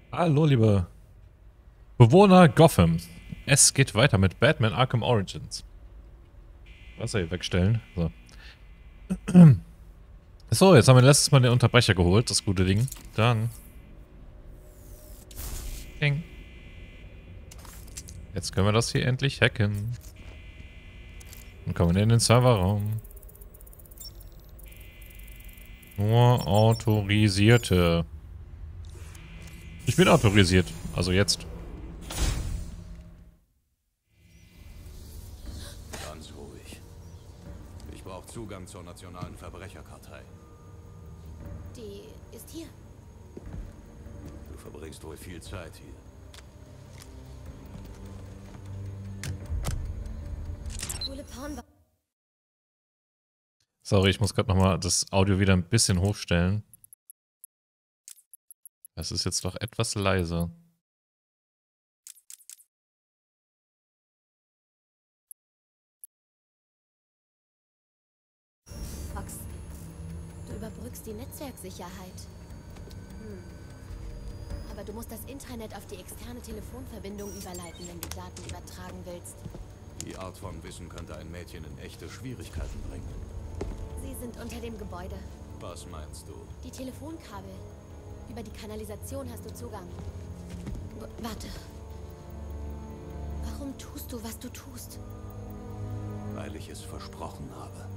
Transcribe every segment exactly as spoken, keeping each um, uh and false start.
Hallo, liebe Bewohner Gothams. Es geht weiter mit Batman Arkham Origins. Wasser hier wegstellen. So. So, jetzt haben wir letztes Mal den Unterbrecher geholt, das gute Ding. Dann. Ding. Jetzt können wir das hier endlich hacken. Und kommen in den Serverraum. Nur autorisierte. Ich bin autorisiert. Also jetzt. Ganz ruhig. Ich brauche Zugang zur nationalen Verbrecherkartei. Die ist hier. Du verbringst wohl viel Zeit hier. Tulipan. Sorry, ich muss gerade nochmal das Audio wieder ein bisschen hochstellen. Das ist jetzt doch etwas leise. Fox, du überbrückst die Netzwerksicherheit. Hm. Aber du musst das Internet auf die externe Telefonverbindung überleiten, wenn du Daten übertragen willst. Die Art von Wissen könnte ein Mädchen in echte Schwierigkeiten bringen. Sie sind unter dem Gebäude. Was meinst du? Die Telefonkabel. Über die Kanalisation hast du Zugang. W warte. Warum tust du, was du tust? Weil ich es versprochen habe.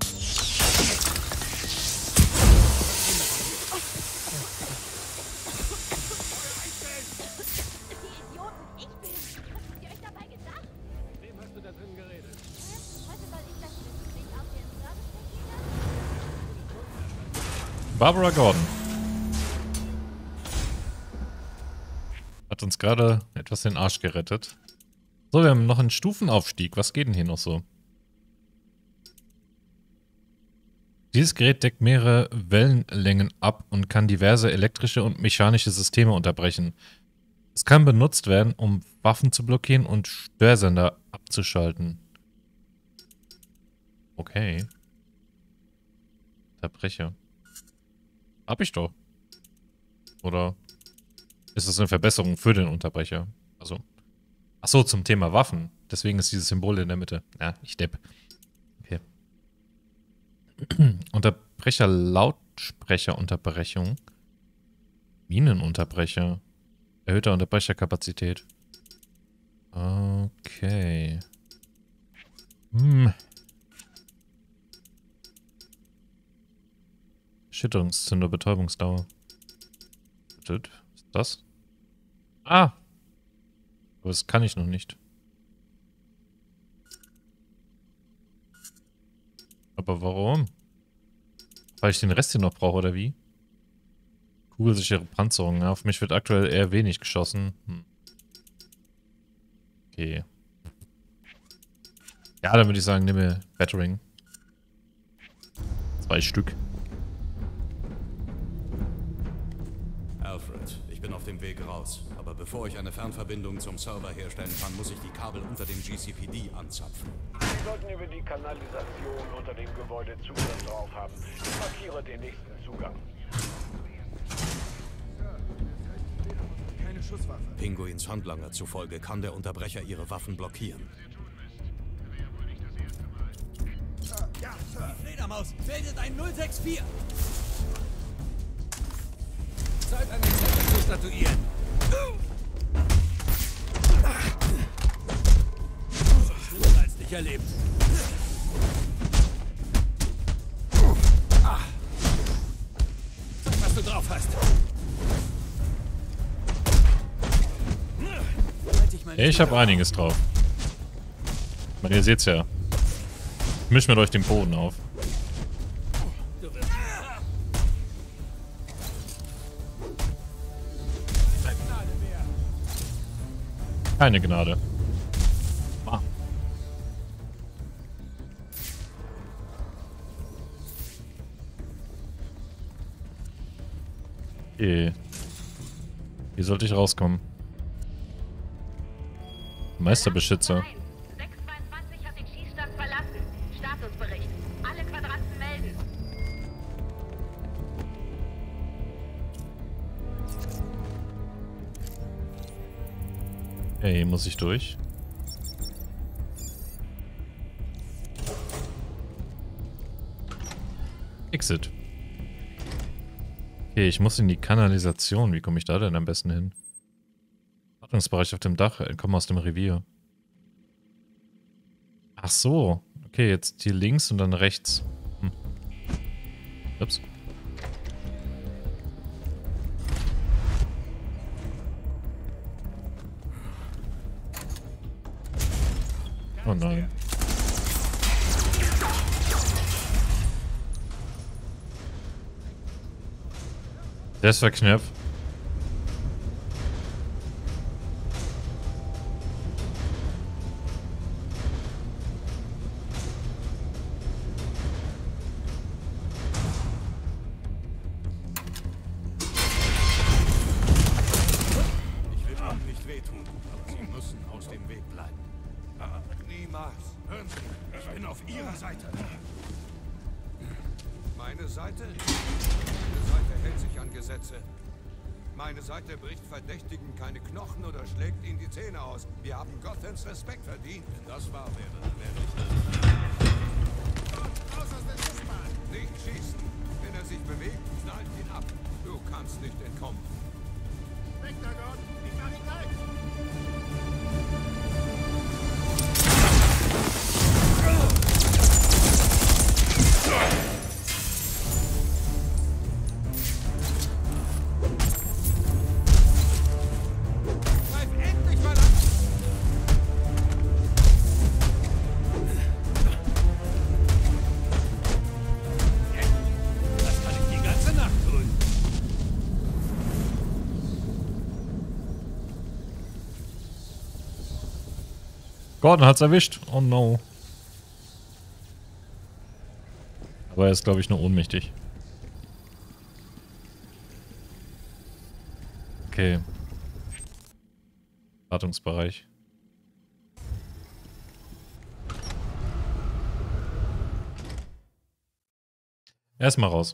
Die Idioten, ich bin's. Habt ihr euch dabei gedacht? Mit wem hast du da drin geredet? Heute soll ich das Gespräch auf den Service. Barbara Gordon. Hat uns gerade etwas den Arsch gerettet. So, wir haben noch einen Stufenaufstieg. Was geht denn hier noch so? Dieses Gerät deckt mehrere Wellenlängen ab und kann diverse elektrische und mechanische Systeme unterbrechen. Es kann benutzt werden, um Waffen zu blockieren und Störsender abzuschalten. Okay. Unterbrecher. Hab ich doch. Oder ist das eine Verbesserung für den Unterbrecher? Also. Achso, zum Thema Waffen. Deswegen ist dieses Symbol in der Mitte. Ja, ich depp. Okay. Unterbrecher, Lautsprecherunterbrechung. Minenunterbrecher. Erhöhter Unterbrecherkapazität. Okay. Hm. Schütterungszünder, Betäubungsdauer. Was ist das? Ah! Aber das kann ich noch nicht. Aber warum? Weil ich den Rest hier noch brauche, oder wie? Kugelsichere Panzerung. Ja, auf mich wird aktuell eher wenig geschossen. Hm. Okay. Ja, dann würde ich sagen, nehme Battering. Zwei Stück. Alfred, ich bin auf dem Weg raus. Aber bevor ich eine Fernverbindung zum Server herstellen kann, muss ich die Kabel unter dem G C P D anzapfen. Sie sollten über die Kanalisation unter dem Gebäude Zugriff drauf haben. Ich markiere den nächsten Zugang. Keine Schusswaffe. Pinguins Handlanger zufolge kann der Unterbrecher ihre Waffen blockieren. Sir, ja, Sir. Fledermaus, meldet ein null sechs vier. Zeit, einen Zettel zu statuieren. Schlimmer als dich erlebt. Zeig, was du drauf hast. Halt dich mal nicht Ich habe über- einiges drauf. Ich meine, ihr seht's ja. Ich misch mir durch den Boden auf. Du wirst- Keine Gnade. Ah. Okay. Wie sollte ich rauskommen? Meisterbeschützer. sechs zweiundzwanzig hat den Schießstand verlassen. Statusbericht. Alle Quadranten melden. Okay, hier muss ich durch. Exit. Okay, ich muss in die Kanalisation. Wie komme ich da denn am besten hin? Wartungsbereich auf dem Dach. Komm aus dem Revier. Ach so. Okay, jetzt hier links und dann rechts. Hm. Ups. Oh nein. Der ist verknüpft. Ich will Ihnen nicht wehtun, aber Sie müssen aus dem Weg bleiben. Niemals. Hören Sie, ich bin auf Ihrer Seite. Meine Seite? Meine Seite hält sich an Gesetze. Meine Seite bricht Verdächtigen keine Knochen oder schlägt ihnen die Zähne aus. Wir haben Gothams Respekt verdient. Wenn das wahr wäre, dann wäre ich das. Raus aus der Schiffbahn! Nicht schießen. Wenn er sich bewegt, knallt ihn ab. Du kannst nicht entkommen. Spectagon, ich mach ihn gleich! Gordon hat's erwischt. Oh no. Aber er ist, glaube ich, nur ohnmächtig. Okay. Wartungsbereich. Erstmal raus.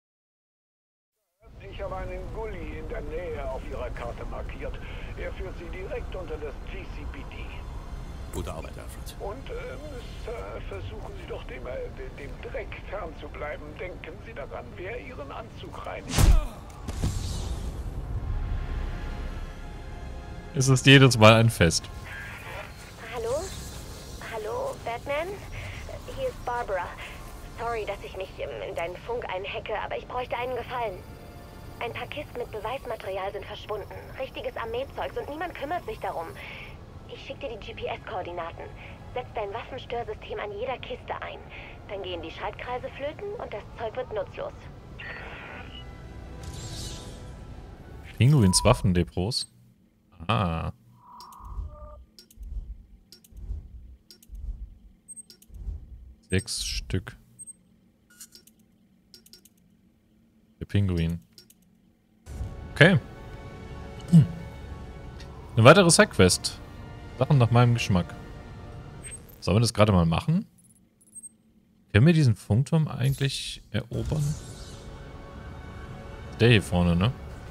Ich habe einen Gully in der Nähe auf Ihrer Karte markiert. Er führt Sie direkt unter das G C P D. Gute Arbeit, Alfred. Und, ähm, Sir, versuchen Sie doch dem, äh, dem Dreck fernzubleiben. Denken Sie daran, wer Ihren Anzug reinigt. Es ist jedes Mal ein Fest. Hallo? Hallo, Batman? Hier ist Barbara. Sorry, dass ich mich in deinen Funk einhacke, aber ich bräuchte einen Gefallen. Ein paar Kisten mit Beweismaterial sind verschwunden. Richtiges Armeezeugs und niemand kümmert sich darum. Ich schicke dir die G P S-Koordinaten. Setz dein Waffenstörsystem an jeder Kiste ein. Dann gehen die Schaltkreise flöten und das Zeug wird nutzlos. Pinguins Waffendepots. Ah. Sechs Stück. Der Pinguin. Okay. Hm. Eine weitere Sidequest. Sachen nach meinem Geschmack. Sollen wir das gerade mal machen? Können wir diesen Funkturm eigentlich erobern? Der hier vorne, ne?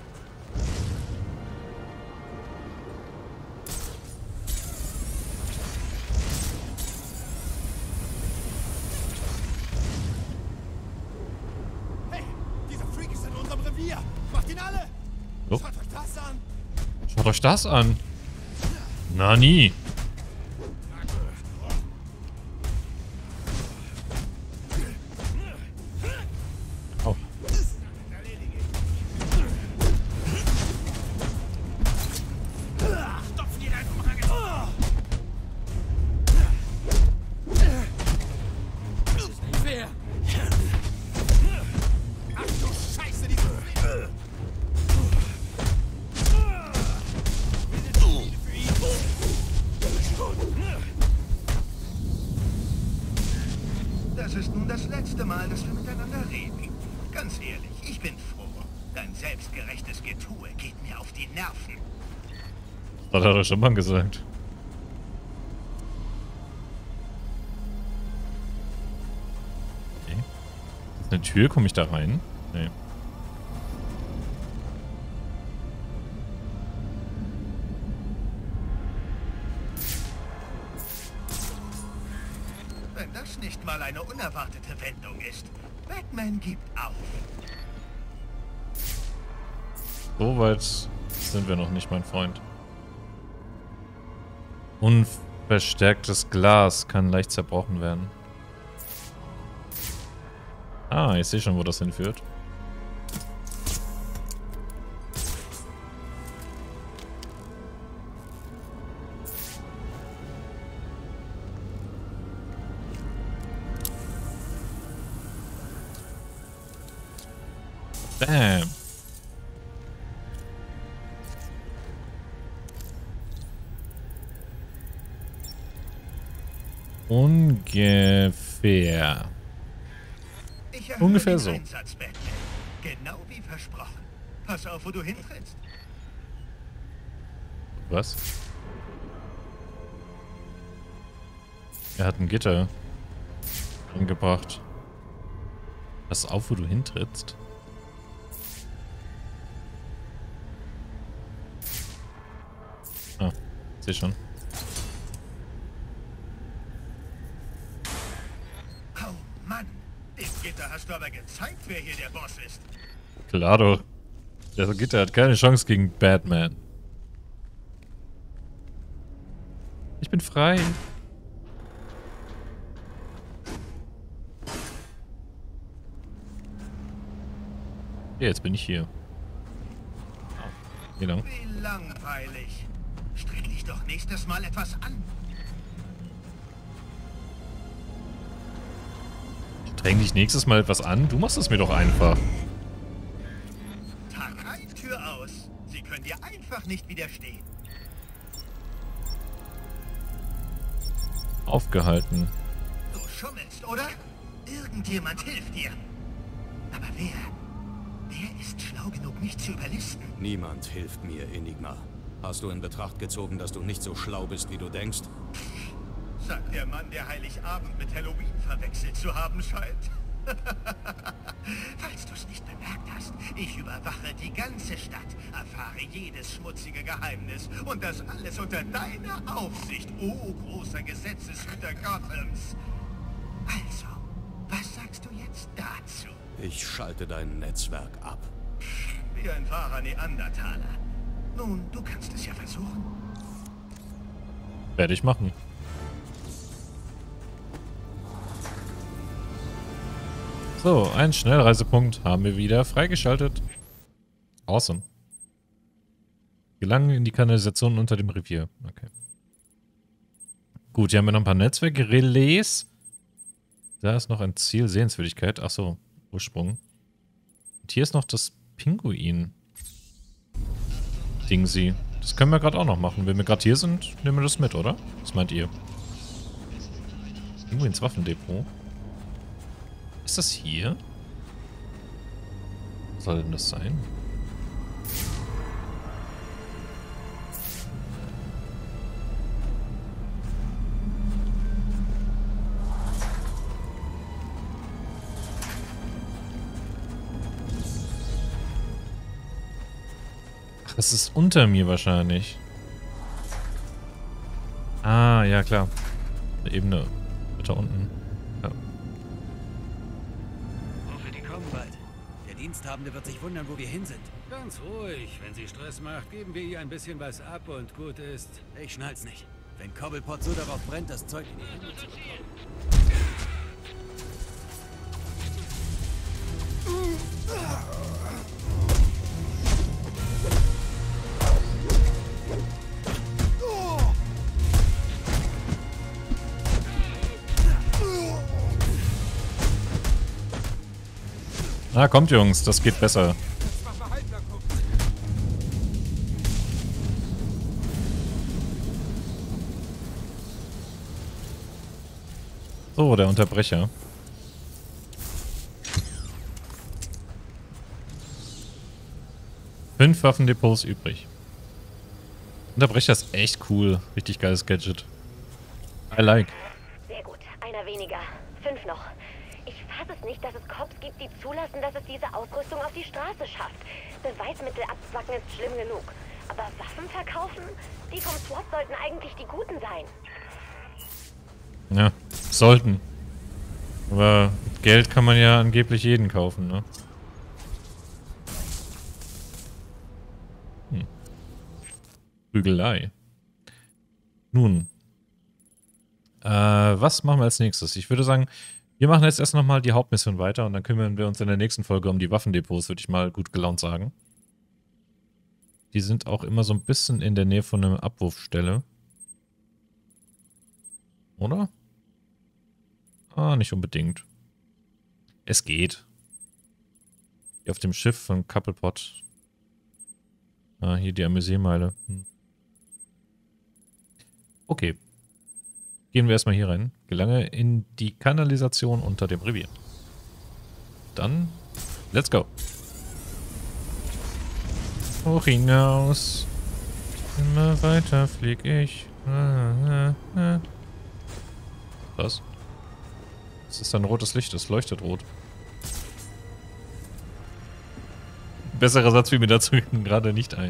Hey, dieser Freak ist in unserem Revier! Macht ihn alle! Oh. Schaut euch das an! Schaut euch das an! Na nie! Oh. Stopfen ihn einfach mal! Das ist nicht fair! Ach du Scheiße, diese Freak! Das ist nun das letzte Mal, dass wir miteinander reden. Ganz ehrlich, ich bin froh. Dein selbstgerechtes Getue geht mir auf die Nerven. Das hat er schon mal gesagt. Okay. Ist eine Tür? Komme ich da rein? Nee. das nicht mal eine unerwartete Wendung ist. Batman gibt auf. So weit sind wir noch nicht, mein Freund. Unverstärktes Glas kann leicht zerbrochen werden. Ah, ich sehe schon, wo das hinführt. Bam. Ungefähr. Ich erhöhe Ungefähr den so. Einsatz, Batman. Genau wie versprochen. Pass auf, wo du hintrittst. Was? Er hat ein Gitter angebracht. Pass auf, wo du hintrittst. Ah, seh schon. Oh Mann, dem Gitter hast du aber gezeigt, wer hier der Boss ist. Klar doch. Der Gitter hat keine Chance gegen Batman. Ich bin frei. Ja, jetzt bin ich hier. Wie lang? Wie langweilig. Streng dich doch nächstes Mal etwas an. Streng dich nächstes Mal etwas an? Du machst es mir doch einfach. Tag ein, Tür aus. Sie können dir einfach nicht widerstehen. Aufgehalten. Du schummelst, oder? Irgendjemand hilft dir. Aber wer? Wer ist schlau genug, mich zu überlisten? Niemand hilft mir, Enigma. Hast du in Betracht gezogen, dass du nicht so schlau bist, wie du denkst? Sagt der Mann, der Heiligabend mit Halloween verwechselt zu haben scheint. Falls du es nicht bemerkt hast, ich überwache die ganze Stadt, erfahre jedes schmutzige Geheimnis und das alles unter deiner Aufsicht, oh großer Gesetzeshüter Gothams. Also, was sagst du jetzt dazu? Ich schalte dein Netzwerk ab. Wie ein wahrer Neandertaler. Nun, du kannst es ja versuchen. Werde ich machen. So, einen Schnellreisepunkt haben wir wieder freigeschaltet. Awesome. Gelangen in die Kanalisation unter dem Revier. Okay. Gut, hier haben wir noch ein paar Netzwerkrelais. Da ist noch ein Ziel, Sehenswürdigkeit. Achso, Ursprung. Und hier ist noch das Pinguin-Dingsy. Das können wir gerade auch noch machen. Wenn wir gerade hier sind, nehmen wir das mit, oder? Was meint ihr? Pinguins Waffendepot. Ist das hier? Was soll denn das sein? Ach, das ist unter mir wahrscheinlich. Ah, ja klar. Eine Ebene weiter unten. Ja. Die kommen bald. Der Diensthabende wird sich wundern, wo wir hin sind. Ganz ruhig. Wenn sie Stress macht, geben wir ihr ein bisschen was ab und gut ist. Ich schnall's nicht. Wenn Cobblepot so darauf brennt, das Zeug in die Hände zu bekommen. Na, kommt Jungs, das geht besser. So, der Unterbrecher. Fünf Waffendepots übrig. Unterbrecher ist echt cool. Richtig geiles Gadget. I like. Sehr gut, einer weniger. Fünf noch. Ich fasse es nicht, dass es Cops gibt, die zulassen, dass es diese Ausrüstung auf die Straße schafft. Beweismittel abzwacken ist schlimm genug. Aber Waffen verkaufen? Die vom SWAT sollten eigentlich die Guten sein. Ja, sollten. Aber Geld kann man ja angeblich jeden kaufen, ne? Hm. Prügelei. Nun. Äh, was machen wir als nächstes? Ich würde sagen, wir machen jetzt erst nochmal die Hauptmission weiter und dann kümmern wir uns in der nächsten Folge um die Waffendepots, würde ich mal gut gelaunt sagen. Die sind auch immer so ein bisschen in der Nähe von einer Abwurfstelle. Oder? Ah, nicht unbedingt. Es geht. Hier auf dem Schiff von Couplepot. Ah, hier die Amüsiermeile. Hm. Okay. Gehen wir erstmal hier rein. Gelange in die Kanalisation unter dem Revier. Dann, let's go. Hoch hinaus. Immer weiter flieg ich. Was? Das ist ein rotes Licht, das leuchtet rot. Besserer Satz fiel mir dazu gerade nicht ein.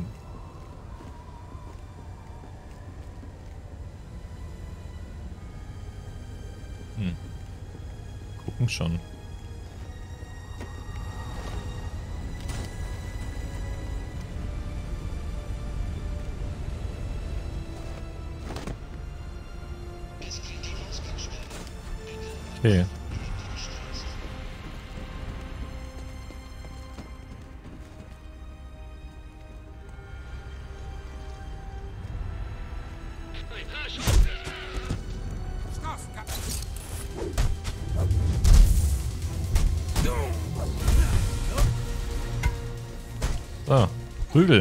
Hm. Gucken schon. Okay. So, Prügel.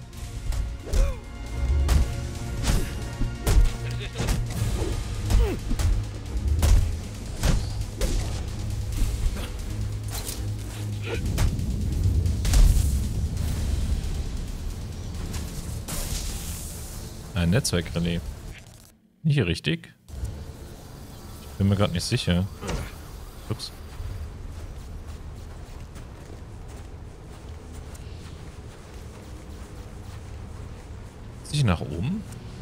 Ein Netzwerkrelais. Hier richtig? Ich bin mir gerade nicht sicher. Ups. Sich nach oben?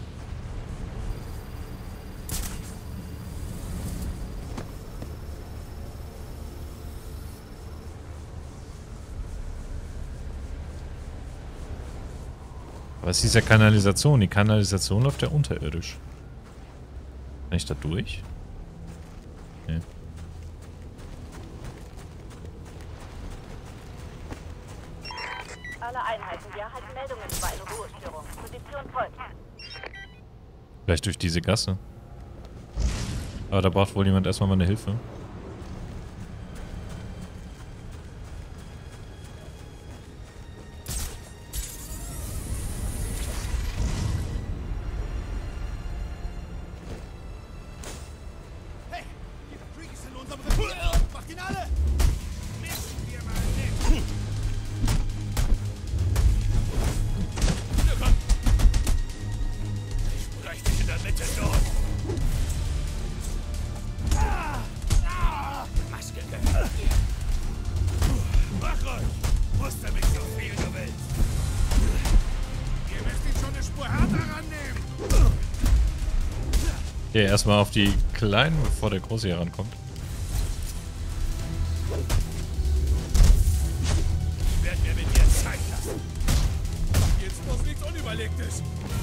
Was ist ja Kanalisation? Die Kanalisation läuft ja unterirdisch. Kann ich da durch? Nee. Alle Einheiten, wir erhalten Meldungen über eine Ruhestörung. Position folgt. Vielleicht durch diese Gasse. Aber da braucht wohl jemand erstmal meine Hilfe. Okay, erstmal auf die Kleinen, bevor der Große hier rankommt. Ich werde mir mit dir Zeit lassen. Jetzt muss nichts Unüberlegtes.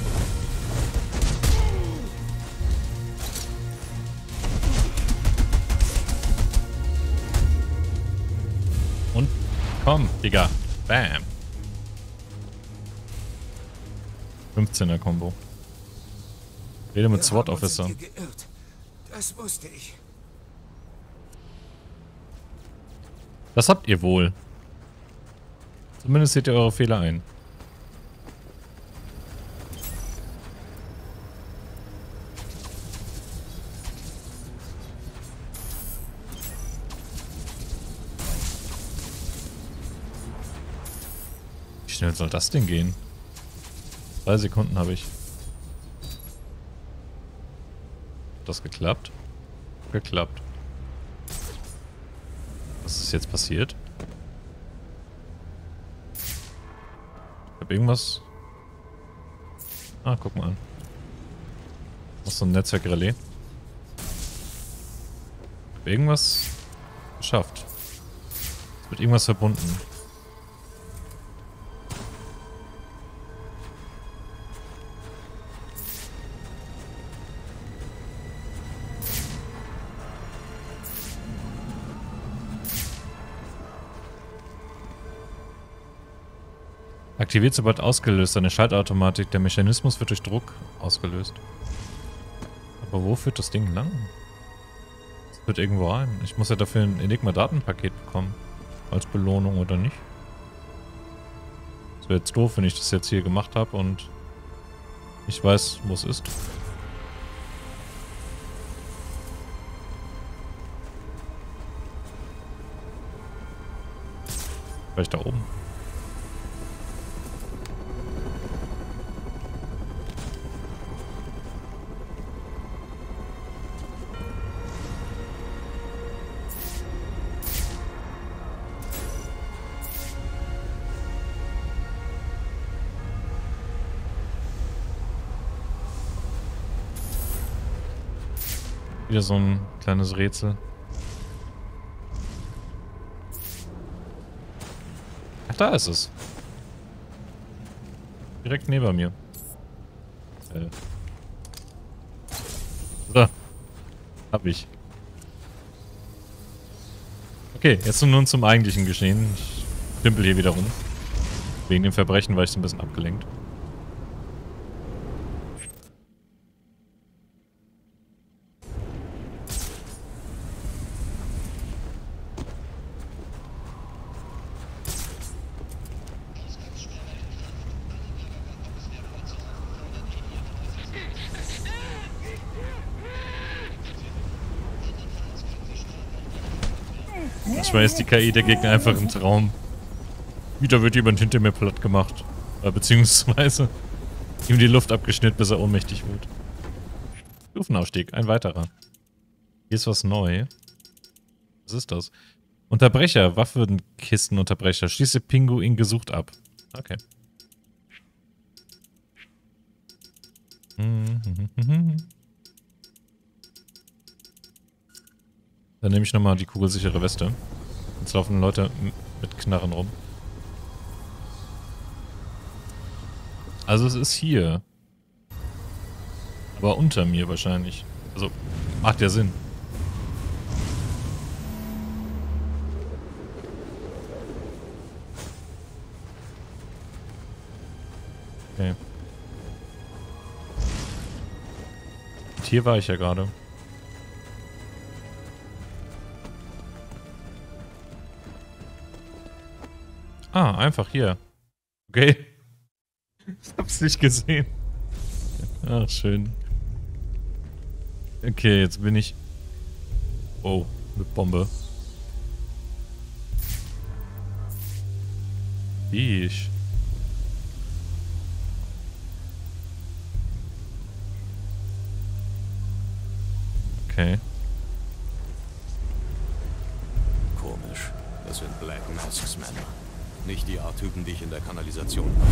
Und komm, Digga. Bam. fünfzehner Combo. Rede mit SWAT Officer. Das wusste ich. Das habt ihr wohl. Zumindest seht ihr eure Fehler ein. Wie schnell soll das denn gehen? Drei Sekunden habe ich. Hat das geklappt? Geklappt. Was ist jetzt passiert? Ich habe irgendwas... Ah, guck mal an. Was so ein Netzwerkrelais. Irgendwas geschafft. Es wird irgendwas verbunden. Aktiviert, sobald ausgelöst. Eine Schaltautomatik. Der Mechanismus wird durch Druck ausgelöst. Aber wo führt das Ding lang? Es führt irgendwo rein. Ich muss ja dafür ein Enigma-Datenpaket bekommen. Als Belohnung oder nicht. Das wäre jetzt doof, wenn ich das jetzt hier gemacht habe und ich weiß, wo es ist. Vielleicht da oben. Wieder so ein kleines Rätsel. Ach, da ist es. Direkt neben mir. Äh. So. Hab ich. Okay, jetzt nun zum eigentlichen Geschehen. Ich dümpel hier wieder rum. Wegen dem Verbrechen war ich so ein bisschen abgelenkt. Manchmal ist die K I der Gegner einfach ein Traum. Wieder wird jemand hinter mir platt gemacht. Äh, beziehungsweise ihm die Luft abgeschnitten, bis er ohnmächtig wird. Stufenaufstieg, ein weiterer. Hier ist was neu. Was ist das? Unterbrecher, Waffenkistenunterbrecher. Schließe Pinguin gesucht ab. Okay. Dann nehme ich nochmal die kugelsichere Weste. Jetzt laufen Leute mit Knarren rum. Also es ist hier. Aber unter mir wahrscheinlich. Also, macht ja Sinn. Okay. Und hier war ich ja gerade. Ah, einfach hier. Okay. Ich hab's nicht gesehen. Ach, schön. Okay, jetzt bin ich... Oh, eine Bombe. Ich. Okay. Komisch. Das sind Black Masks Männer. Nicht die Art Typen, die ich in der Kanalisation habe.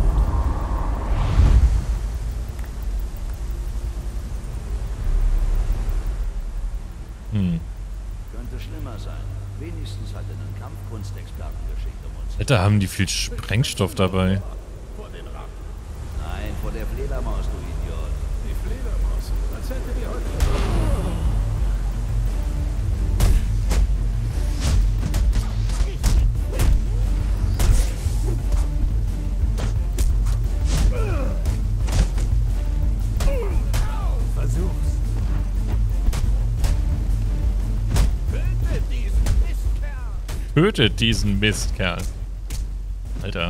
Hm. Könnte schlimmer sein. Wenigstens hat er einen Kampfkunstexperten geschickt, um uns... Alter, haben die viel Sprengstoff dabei. Vor den Rachen. Nein, vor der Fledermaus, du Idiot. Die Fledermaus? Als hätte die heute... Tötet diesen Mistkerl. Alter.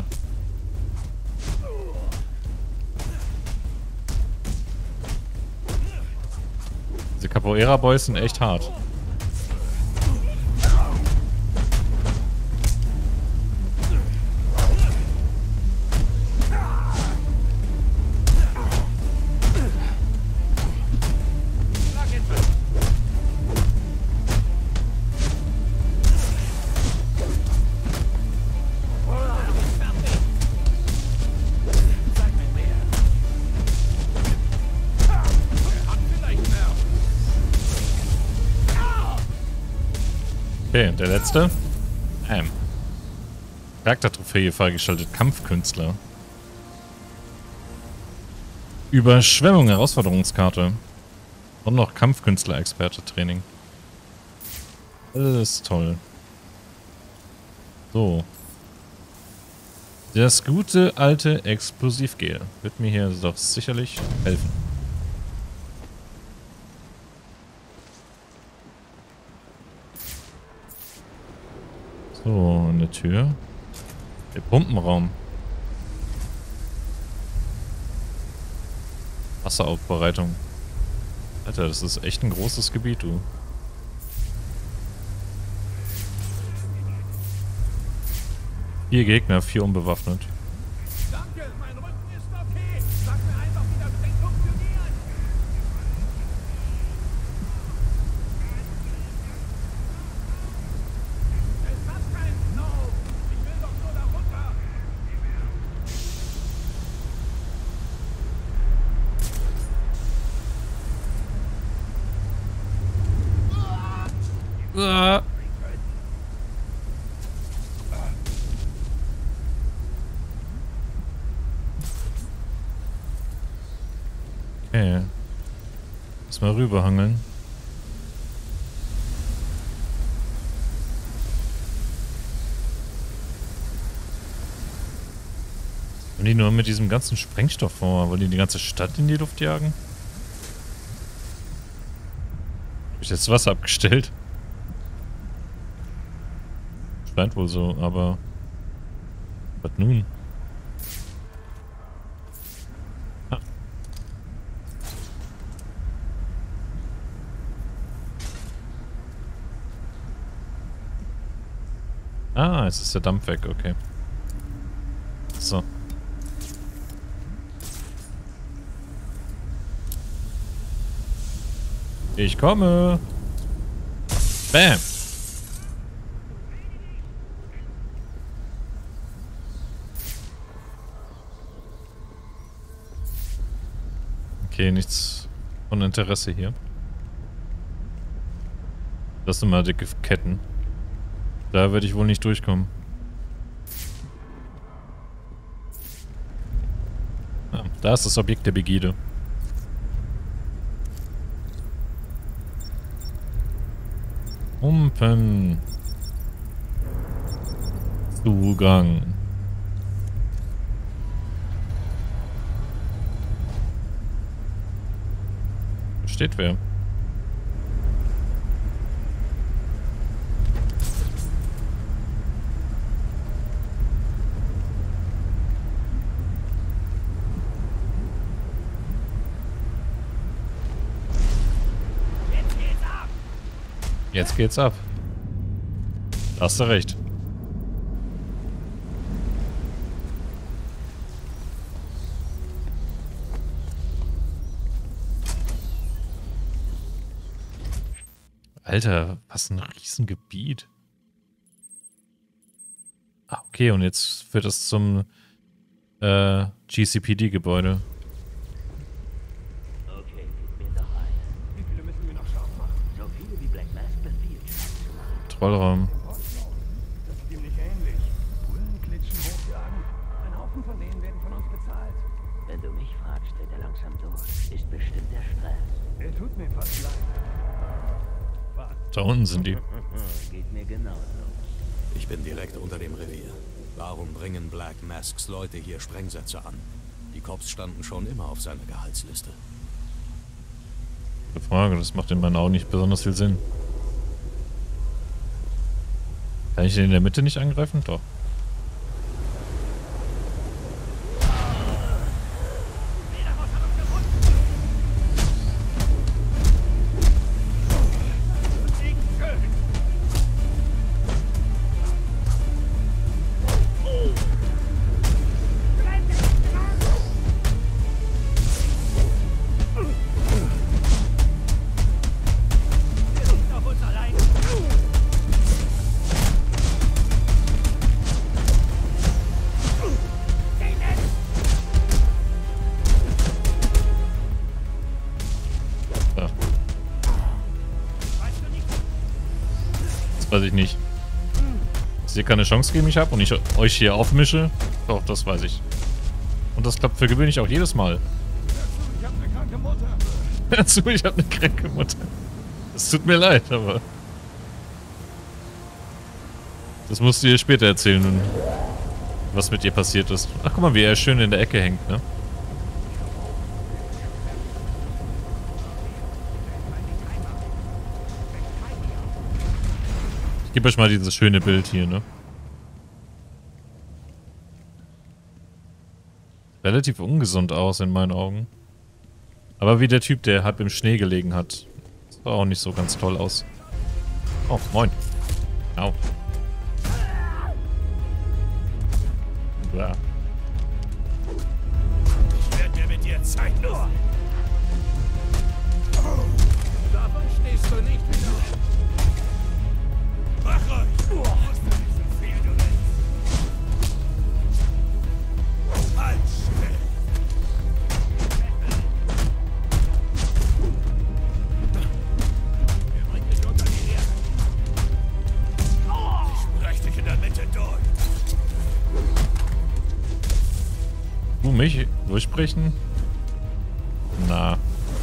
Diese Capoeira Boys sind echt hart. Okay, der letzte. Ähm. Charaktertrophäe freigeschaltet. Kampfkünstler. Überschwemmung, Herausforderungskarte. Und noch Kampfkünstler-Experte-Training. Alles toll. So. Das gute alte Explosivgel wird mir hier doch sicherlich helfen. So, eine Tür. Der Pumpenraum. Wasseraufbereitung. Alter, das ist echt ein großes Gebiet, du. Vier Gegner, vier unbewaffnet. Danke, mein Rücken ist okay. Sag mir einfach, wie das Ding funktioniert. Es hat keinen Snow. Ich will doch nur da runter. Ah. Okay. Lass mal rüberhangeln. Und die nur mit diesem ganzen Sprengstoff vor, wollen die die ganze Stadt in die Luft jagen? Hab ich jetzt Wasser abgestellt? Scheint wohl so, aber was nun? Ah. Ah, jetzt ist der Dampf weg, okay. So. Ich komme. Bam. Okay, nichts von Interesse hier. Das sind mal dicke Ketten. Da werde ich wohl nicht durchkommen. Ah, da ist das Objekt der Begierde. Pumpen. Zugang. Da steht wer. Jetzt geht's ab. Da hast du recht. Alter, was ein Riesengebiet. Ah, okay, und jetzt führt das zum äh, G C P D-Gebäude. Trollraum. Das ist ziemlich ähnlich. Bullen klitschen, hochjagen. Ein Haufen von denen werden von uns bezahlt. Wenn du mich fragst, wird er langsam durch. Ist bestimmt der Stress. Er tut mir fast leid. Da unten sind die. Geht mir genauso. Ich bin direkt unter dem Revier. Warum bringen Black Masks Leute hier Sprengsätze an? Die Cops standen schon immer auf seiner Gehaltsliste. Gute Frage, das macht in meinen Augen nicht besonders viel Sinn. Kann ich den in der Mitte nicht angreifen? Doch. weiß ich nicht. Dass ihr keine Chance gegen mich habt und ich euch hier aufmische? Doch, das weiß ich. Und das klappt für gewöhnlich auch jedes Mal. Ich hab eine kranke Mutter. Dazu, ich habe eine kranke Mutter. Es tut mir leid, aber... Das musst du ihr später erzählen, was mit ihr passiert ist. Ach, guck mal, wie er schön in der Ecke hängt, ne? Ich gebe euch mal dieses schöne Bild hier, ne? Relativ ungesund aus in meinen Augen. Aber wie der Typ, der halb im Schnee gelegen hat. Das sah auch nicht so ganz toll aus. Oh, moin. Au. Ja. Ich werde dir mit dir zeigen. Davon stehst du nicht wieder. Mach euch! Du musst nicht so viel, du willst. Halt still! Er bringt mich unter die Erde. Ich brech dich in der Mitte durch. Du mich durchbrechen? Na.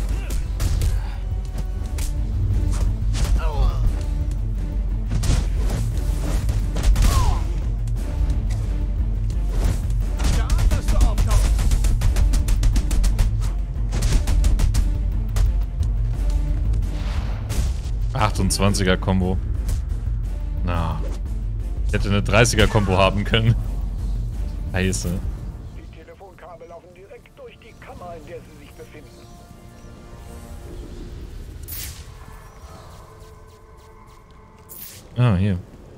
achtundzwanziger Kombo. Na. Ich hätte eine dreißiger Kombo haben können. Scheiße. Die Telefonkabel laufen direkt durch die Kammer, in der sie sich befinden. Ah, hier.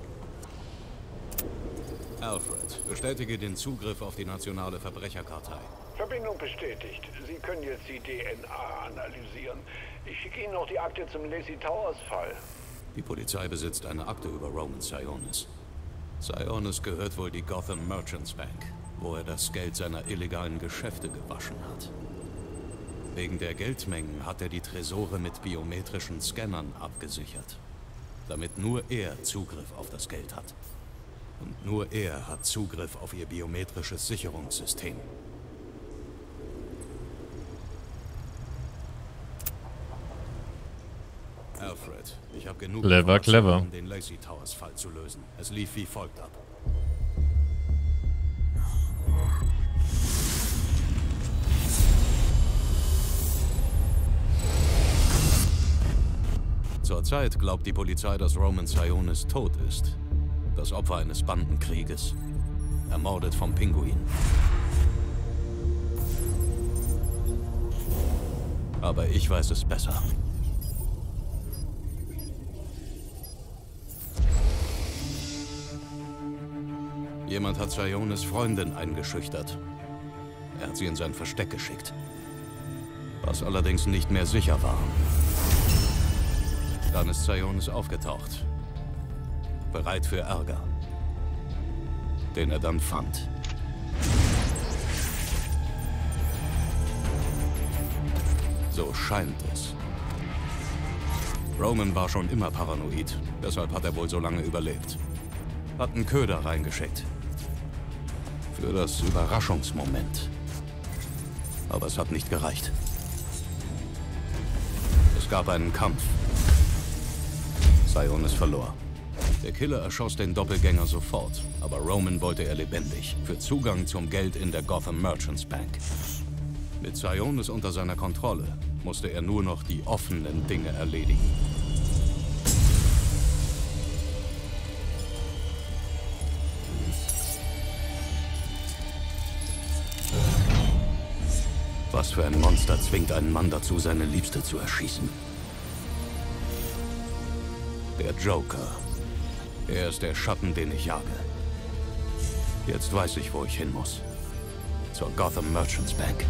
Alfred, bestätige den Zugriff auf die nationale Verbrecherkartei. Verbindung bestätigt. Sie können jetzt die D N A analysieren. Ich schicke Ihnen noch die Akte zum Lacey Towers Fall. Die Polizei besitzt eine Akte über Roman Sionis. Sionis gehört wohl die Gotham Merchants Bank, wo er das Geld seiner illegalen Geschäfte gewaschen hat. Wegen der Geldmengen hat er die Tresore mit biometrischen Scannern abgesichert, damit nur er Zugriff auf das Geld hat. Und nur er hat Zugriff auf ihr biometrisches Sicherungssystem. Alfred, ich habe genug Clever, clever. um den Lacey Towers Fall zu lösen. Es lief wie folgt ab. Zurzeit glaubt die Polizei, dass Roman Sionis tot ist. Das Opfer eines Bandenkrieges. Ermordet vom Pinguin. Aber ich weiß es besser. Jemand hat Sionis Freundin eingeschüchtert. Er hat sie in sein Versteck geschickt. Was allerdings nicht mehr sicher war. Dann ist Sionis aufgetaucht. Bereit für Ärger. Den er dann fand. So scheint es. Roman war schon immer paranoid. Deshalb hat er wohl so lange überlebt. Hat einen Köder reingeschickt. Für das Überraschungsmoment. Aber es hat nicht gereicht. Es gab einen Kampf. Sionis verlor. Der Killer erschoss den Doppelgänger sofort, aber Roman wollte er lebendig, für Zugang zum Geld in der Gotham Merchants Bank. Mit Sionis unter seiner Kontrolle musste er nur noch die offenen Dinge erledigen. Was für ein Monster zwingt einen Mann dazu, seine Liebste zu erschießen? Der Joker. Er ist der Schatten, den ich jage. Jetzt weiß ich, wo ich hin muss. Zur Gotham Merchants Bank.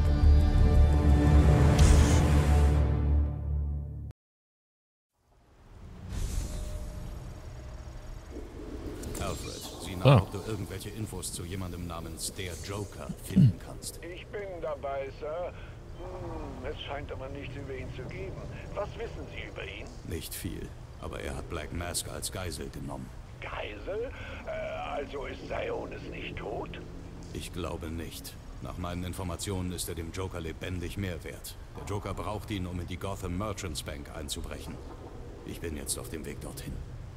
Alfred, sieh nach, Ah. ob du irgendwelche Infos zu jemandem namens der Joker finden kannst. Ich bin dabei, Sir. Hm, es scheint aber nichts über ihn zu geben. Was wissen Sie über ihn? Nicht viel. Aber er hat Black Mask als Geisel genommen. Geisel? Äh, also ist Sionis nicht tot? Ich glaube nicht. Nach meinen Informationen ist er dem Joker lebendig mehr wert. Der Joker braucht ihn, um in die Gotham Merchants Bank einzubrechen. Ich bin jetzt auf dem Weg dorthin.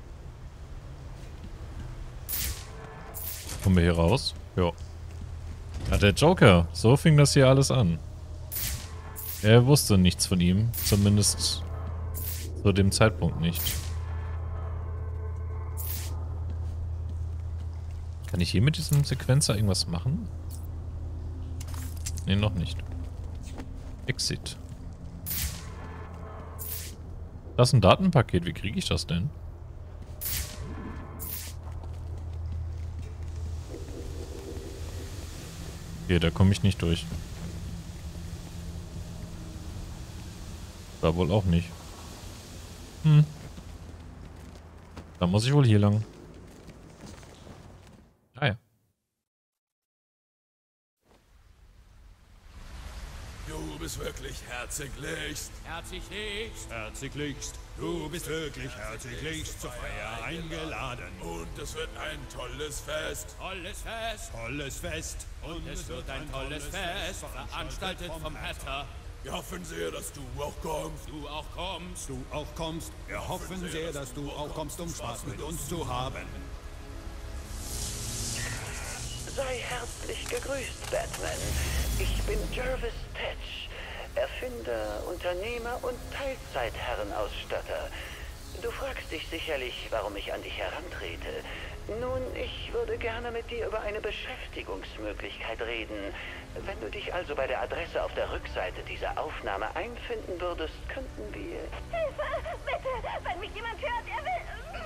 Kommen wir hier raus? Ja. Ja, der Joker. So fing das hier alles an. Er wusste nichts von ihm. Zumindest zu dem Zeitpunkt nicht. Kann ich hier mit diesem Sequenzer irgendwas machen? Ne, noch nicht. Exit. Das ist ein Datenpaket. Wie kriege ich das denn? Okay, da komme ich nicht durch. Da wohl auch nicht. Hm. Da muss ich wohl hier lang. Ah ja. Du bist wirklich herziglichst. Herziglichst. Herziglichst. Du bist wirklich herziglichst zur Feier eingeladen. Und es wird ein tolles Fest. Tolles Fest. Tolles Fest. Und es wird ein tolles Fest, veranstaltet vom Hatter. Wir hoffen sehr, dass du auch kommst. Du auch kommst. Du auch kommst. Wir hoffen sehr, dass du auch kommst, um Spaß mit uns zu haben. Sei herzlich gegrüßt, Batman. Ich bin Jervis Tetch, Erfinder, Unternehmer und Teilzeitherrenausstatter. Du fragst dich sicherlich, warum ich an dich herantrete. Nun, ich würde gerne mit dir über eine Beschäftigungsmöglichkeit reden. Wenn du dich also bei der Adresse auf der Rückseite dieser Aufnahme einfinden würdest, könnten wir... Hilfe! Bitte! Wenn mich jemand hört, er will...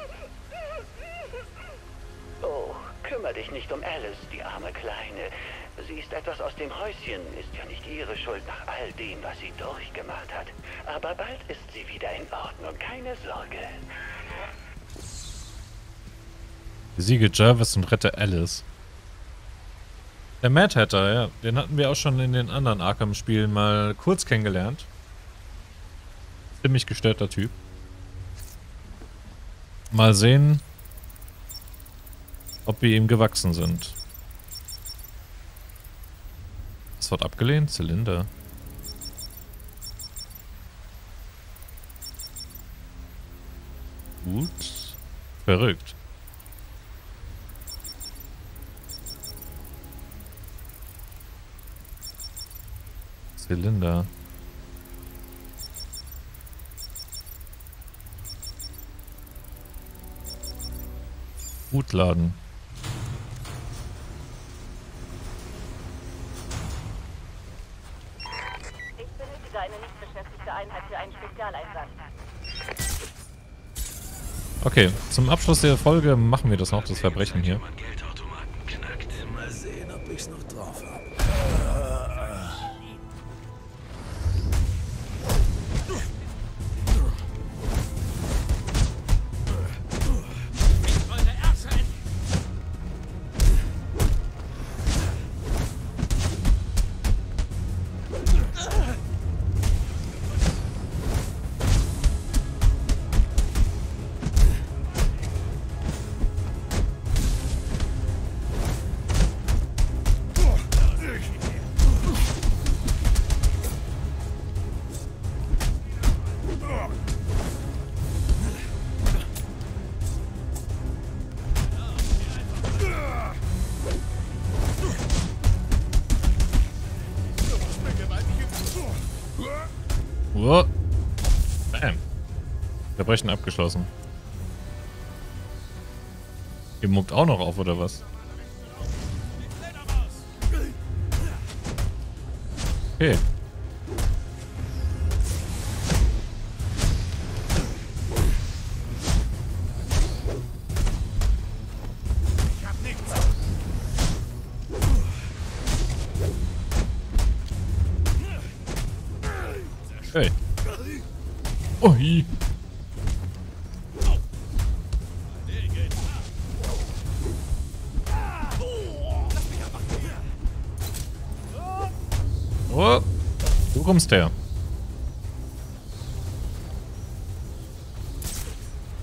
Oh, kümmere dich nicht um Alice, die arme Kleine. Sie ist etwas aus dem Häuschen, ist ja nicht ihre Schuld nach all dem, was sie durchgemacht hat. Aber bald ist sie wieder in Ordnung, keine Sorge. Besiege Jervis und rette Alice. Der Mad Hatter, ja, den hatten wir auch schon in den anderen Arkham-Spielen mal kurz kennengelernt. Ziemlich gestörter Typ. Mal sehen, ob wir ihm gewachsen sind. Was wird abgelehnt? Zylinder. Gut. Verrückt. Zylinder. Hutladen. Ich benötige eine nicht beschäftigte Einheit für einen Spezialeinsatz. Okay, zum Abschluss der Folge machen wir das noch, das Verbrechen hier. Mal sehen, ob ich's noch drauf habe. Oh. Bam. Verbrechen abgeschlossen. Ihr muckt auch noch auf, oder was? Okay. Hey. Ui. Oh. Du kommst her.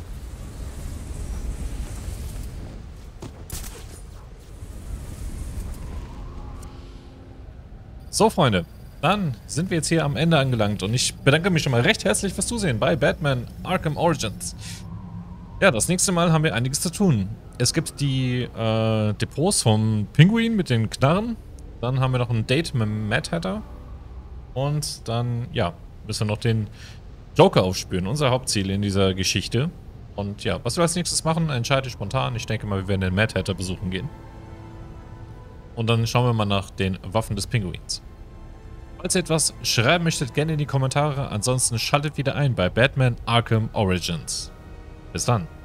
So, Freunde, dann sind wir jetzt hier am Ende angelangt und ich bedanke mich schon mal recht herzlich fürs Zusehen bei Batman Arkham Origins. Ja, das nächste Mal haben wir einiges zu tun. Es gibt die äh, Depots vom Pinguin mit den Knarren. Dann haben wir noch ein Date mit Mad Hatter. Und dann, ja, müssen wir noch den Joker aufspüren. Unser Hauptziel in dieser Geschichte. Und ja, was wir als nächstes machen, entscheide spontan. Ich denke mal, wir werden den Mad Hatter besuchen gehen. Und dann schauen wir mal nach den Waffen des Pinguins. Falls ihr etwas schreiben möchtet, gerne in die Kommentare. Ansonsten schaltet wieder ein bei Batman Arkham Origins. Bis dann.